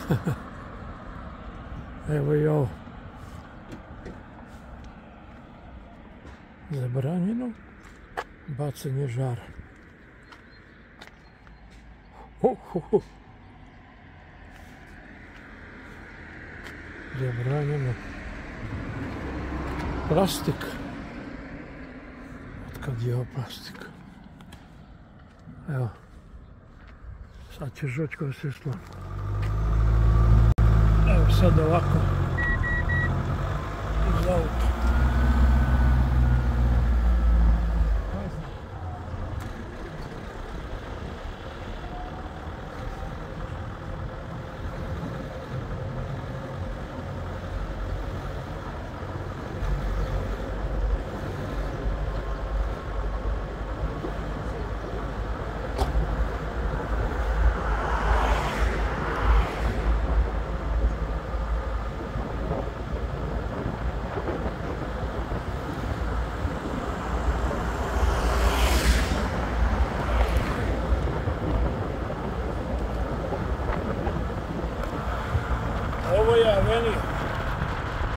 Evo i ovo. Zabranjeno bacanje žara. Zabranjeno plastik. Otkad je ovo plastika? Evo. Sad će žučko se sloni. Evo sad ovako. Iz auta. Ovo je Avenija.